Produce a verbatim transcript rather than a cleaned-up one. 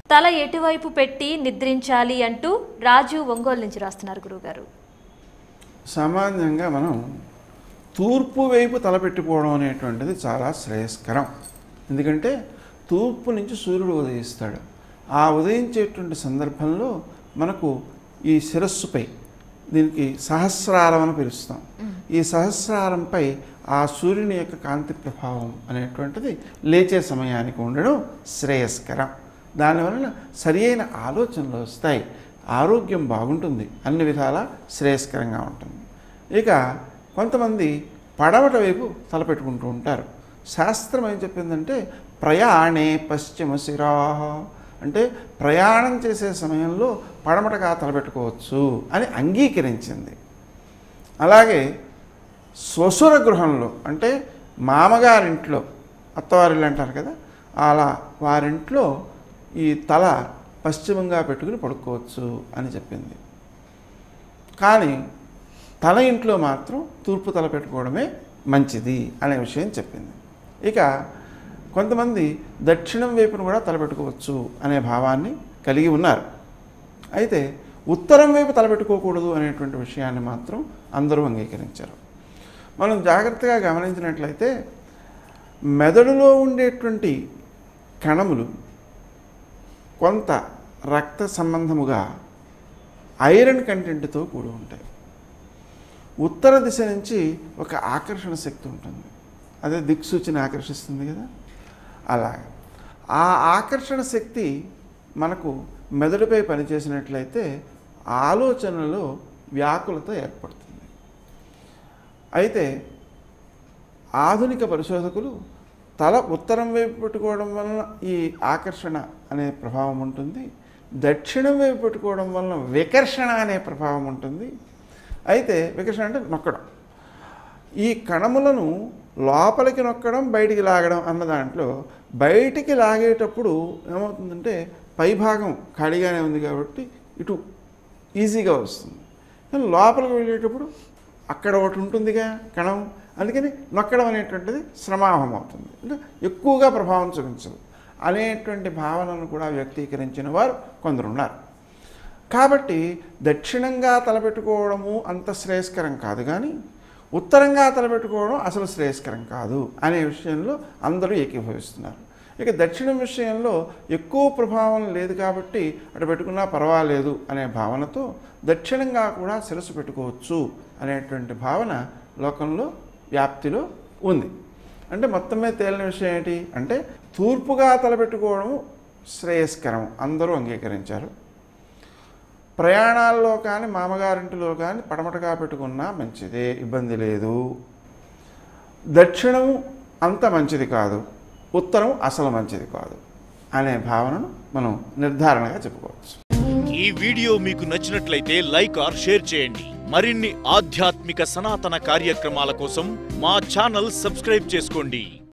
తల ఎటువైపు పెట్టి నిద్రించాలి అంటూ రాజు ఒంగోలు నుంచి రాస్తున్నారు గురుగారు. సామాన్యంగా మనం తూర్పు వైపు తలపెట్టుకోవడం అనేటువంటిది చాలా శ్రేయస్కరం. ఎందుకంటే తూర్పు నుంచి సూర్యుడు ఉదయిస్తాడు. ఆ ఉదయించేటువంటి సందర్భంలో మనకు ఈ శిరస్సుపై, దీనికి సహస్రారం అని పిలుస్తాం, ఈ సహస్రారంపై ఆ సూర్యుని యొక్క కాంతి ప్రభావం అనేటువంటిది లేచే సమయానికి ఉండడం శ్రేయస్కరం. దానివలన సరి అయిన ఆలోచనలు వస్తాయి, ఆరోగ్యం బాగుంటుంది, అన్ని విధాలా శ్రేయస్కరంగా ఉంటుంది. ఇక కొంతమంది పడమట వైపు తలపెట్టుకుంటూ ఉంటారు. శాస్త్రం ఏం చెప్పిందంటే ప్రయాణే పశ్చిమ శిరా, అంటే ప్రయాణం చేసే సమయంలో పడమటగా తలపెట్టుకోవచ్చు అని అంగీకరించింది. అలాగే శ్వశుర గృహంలో, అంటే మామగారింట్లో, అత్తవారిల్లు అంటారు కదా, అలా వారింట్లో ఈ తల పశ్చిమంగా పెట్టుకుని పడుకోవచ్చు అని చెప్పింది. కానీ తల ఇంట్లో మాత్రం తూర్పు తల పెట్టుకోవడమే మంచిది అనే విషయం చెప్పింది. ఇక కొంతమంది దక్షిణం వైపును కూడా తలపెట్టుకోవచ్చు అనే భావాన్ని కలిగి ఉన్నారు. అయితే ఉత్తరం వైపు తలపెట్టుకోకూడదు అనేటువంటి విషయాన్ని మాత్రం అందరూ అంగీకరించారు. మనం జాగ్రత్తగా గమనించినట్లయితే మెదడులో ఉండేటువంటి కణములు కొంత రక్త సంబంధముగా ఐరన్ కంటెంట్తో కూడి ఉంటాయి. ఉత్తర దిశ నుంచి ఒక ఆకర్షణ శక్తి ఉంటుంది, అదే దిక్సూచిని ఆకర్షిస్తుంది కదా. అలాగే ఆ ఆకర్షణ శక్తి మనకు మెదడుపై పనిచేసినట్లయితే ఆలోచనలో వ్యాకులత ఏర్పడుతుంది. అయితే ఆధునిక పరిశోధకులు తల ఉత్తరం వైపు పెట్టుకోవడం వలన ఈ ఆకర్షణ అనే ప్రభావం ఉంటుంది, దక్షిణం వైపు పెట్టుకోవడం వలన వికర్షణ అనే ప్రభావం ఉంటుంది. అయితే వికర్షణ అంటే నొక్కడం, ఈ కణములను లోపలికి నొక్కడం, బయటికి లాగడం అన్న దాంట్లో బయటికి లాగేటప్పుడు ఏమవుతుందంటే పైభాగం ఖాళీగానే ఉంది కాబట్టి ఇటు ఈజీగా వస్తుంది. కానీ లోపలికి వెళ్ళేటప్పుడు అక్కడ ఒకటి ఉంటుందిగా కణం, అందుకని నొక్కడం అనేటువంటిది శ్రమావహం అవుతుంది, అంటే ఎక్కువగా ప్రభావం చూపించదు అనేటువంటి భావనను కూడా వ్యక్తీకరించిన వారు కొందరు ఉన్నారు. కాబట్టి దక్షిణంగా తలపెట్టుకోవడము అంత శ్రేయస్కరం కాదు, కానీ ఉత్తరంగా తలపెట్టుకోవడం అసలు శ్రేయస్కరం కాదు అనే విషయంలో అందరూ ఏకీభవిస్తున్నారు. ఇక దక్షిణం విషయంలో ఎక్కువ ప్రభావం లేదు కాబట్టి అటు పెట్టుకున్నా పర్వాలేదు అనే భావనతో దక్షిణంగా కూడా శిరస్సు పెట్టుకోవచ్చు అనేటువంటి భావన లోకంలో వ్యాప్తిలో ఉంది. అంటే మొత్తం మీద తేలిన విషయం ఏంటి అంటే తూర్పుగా తలపెట్టుకోవడం శ్రేయస్కరం, అందరూ అంగీకరించారు. ప్రయాణాల్లో కానీ మామగారింటిలో కానీ పడమటగా పెట్టుకున్నా మంచిదే, ఇబ్బంది లేదు. దక్షిణం అంత మంచిది కాదు, ఉత్తరం అసలు మంచిది కాదు అనే భావనను మనం నిర్ధారణగా చెప్పుకోవచ్చు. ఈ వీడియో మీకు నచ్చినట్లయితే లైక్ ఆర్ షేర్ చేయండి. మరిన్ని ఆధ్యాత్మిక సనాతన కార్యక్రమాల కోసం మా ఛానల్ సబ్స్క్రైబ్ చేసుకోండి.